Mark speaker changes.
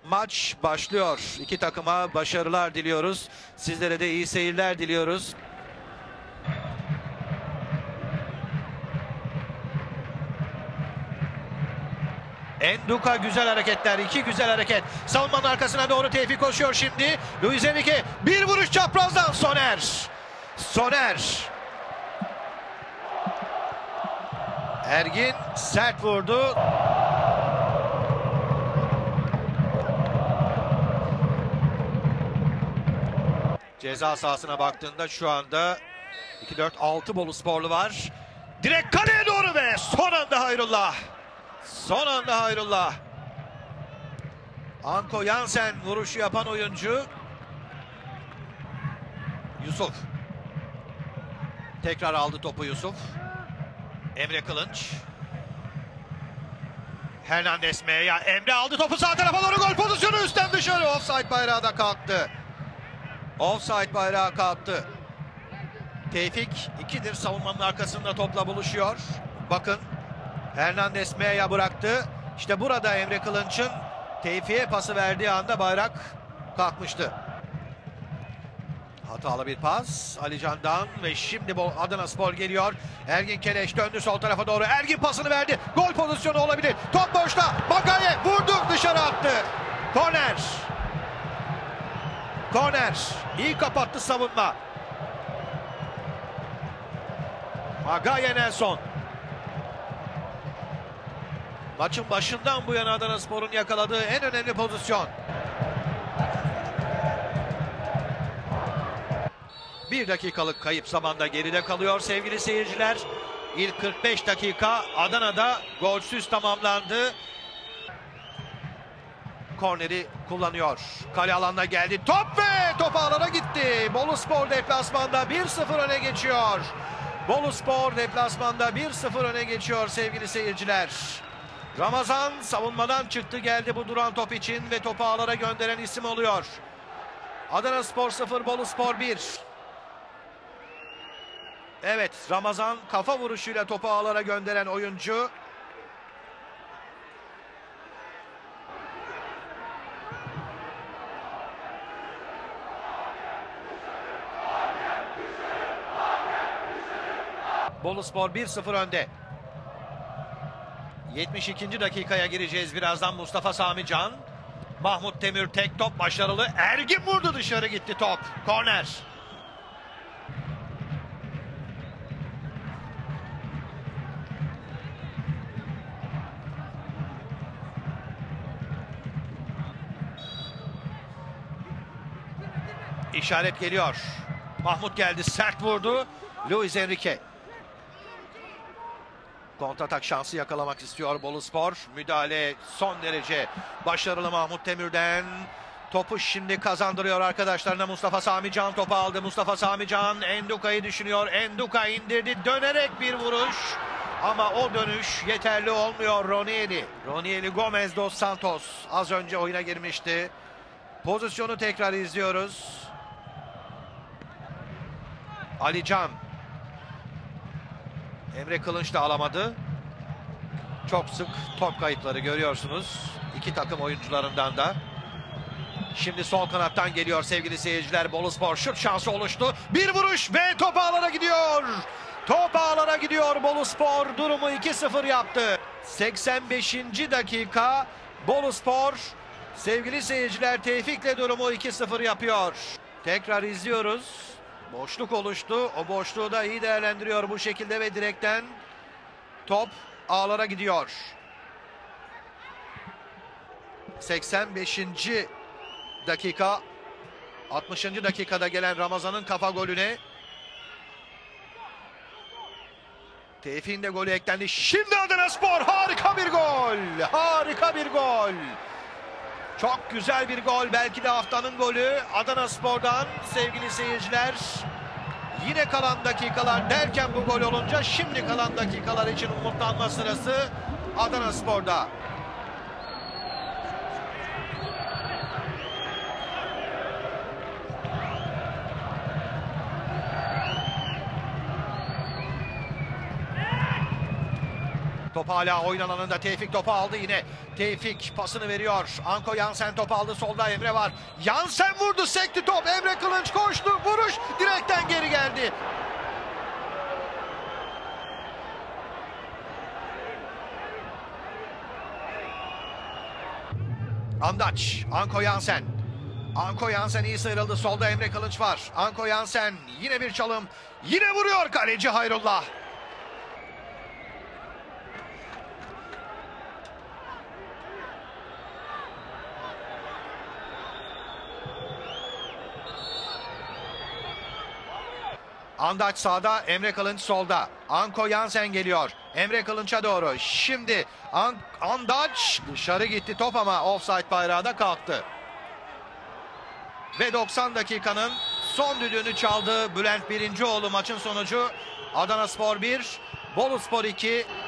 Speaker 1: Maç başlıyor. İki takıma başarılar diliyoruz. Sizlere de iyi seyirler diliyoruz. Enduka güzel hareketler. İki güzel hareket. Savunmanın arkasına doğru Tevfik koşuyor şimdi. Luis Enrique bir vuruş çaprazdan. Soner. Ergin sert vurdu. Ceza sahasına baktığında şu anda 2-4-6 Bolusporlu var. Direkt kaleye doğru ve son anda Hayrullah. Anko Jansen vuruşu yapan oyuncu. Yusuf. Tekrar aldı topu Yusuf. Emre Kılınç. Hernandez Meya. Emre aldı topu sağ tarafa doğru, gol pozisyonu üstten dışarı. Offside bayrağı da kalktı. Offside bayrağı kalktı. Tevfik ikidir savunmanın arkasında topla buluşuyor. Bakın Hernandez Meya bıraktı. İşte burada Emre Kılınç'ın Tevfik'e pası verdiği anda bayrak kalkmıştı. Hatalı bir pas Ali Can'dan ve şimdi Adanaspor geliyor. Ergin Keleş döndü sol tarafa doğru. Ergin pasını verdi. Gol pozisyonu olabilir. Top boşta. Magaye vurdu, dışarı attı. Korner. İyi kapattı savunma. Magaye Nelson. Maçın başından bu yana Adanaspor'un yakaladığı en önemli pozisyon. Bir dakikalık kayıp zamanda geride kalıyor sevgili seyirciler. İlk 45 dakika Adana'da golsüz tamamlandı. Korneri kullanıyor. Kale alanına geldi. Top ağlara gitti. Boluspor deplasmanda 1-0 öne geçiyor. Boluspor deplasmanda 1-0 öne geçiyor sevgili seyirciler. Ramazan savunmadan çıktı geldi bu duran top için ve topu ağlara gönderen isim oluyor. Adanaspor 0, Boluspor 1. Evet, Ramazan kafa vuruşuyla topu ağlara gönderen oyuncu. Boluspor 1-0 önde. 72. dakikaya gireceğiz birazdan. Mustafa Sami Can. Mahmut Demir tek top başarılı. Ergin vurdu, dışarı gitti top. Korner. İşaret geliyor. Mahmut geldi, sert vurdu. Luis Enrique. Kontratak şansı yakalamak istiyor Boluspor. Müdahale son derece başarılı Mahmut Demir'den. Topu şimdi kazandırıyor arkadaşlarına. Mustafa Sami Can topu aldı. Mustafa Sami Can Enduka'yı düşünüyor. Enduka indirdi. Dönerek bir vuruş. Ama o dönüş yeterli olmuyor Ronieli Gomez dos Santos az önce oyuna girmişti. Pozisyonu tekrar izliyoruz. Ali Can. Emre Kılınç da alamadı. Çok sık top kayıpları görüyorsunuz. İki takım oyuncularından da. Şimdi sol kanattan geliyor sevgili seyirciler. Boluspor şut şansı oluştu. Bir vuruş ve top ağlara gidiyor. Top ağlara gidiyor Boluspor. Durumu 2-0 yaptı. 85. dakika Boluspor sevgili seyirciler Tevfik'le durumu 2-0 yapıyor. Tekrar izliyoruz. Boşluk oluştu. O boşluğu da iyi değerlendiriyor bu şekilde ve direkten top ağlara gidiyor. 85. dakika 60. dakikada gelen Ramazan'ın kafa golüne Tevfik'in de golü eklendi. Şimdi Adanaspor harika bir gol. Harika bir gol. Çok güzel bir gol. Belki de haftanın golü Adanaspor'dan sevgili seyirciler. Yine kalan dakikalar derken bu gol olunca şimdi kalan dakikalar için umutlanma sırası Adanaspor'da. Top hala oyun alanında. Tevfik topu aldı yine. Tevfik pasını veriyor. Anko Jansen topu aldı. Solda Emre var. Jansen vurdu. Sekti top. Emre Kılınç koştu. Vuruş direkten geri geldi. Andaç. Anko Jansen. Anko Jansen iyi sıyrıldı. Solda Emre Kılınç var. Anko Jansen yine bir çalım. Yine vuruyor kaleci Hayrullah. Andaç sağda, Emre Kılınç solda. Anko Jansen geliyor. Emre Kılınç'a doğru. Şimdi Andaç dışarı gitti top ama offside bayrağı da kalktı. Ve 90 dakikanın son düdüğünü çaldı Bülent Birincioğlu. Maçın sonucu Adanaspor 1, Boluspor 2.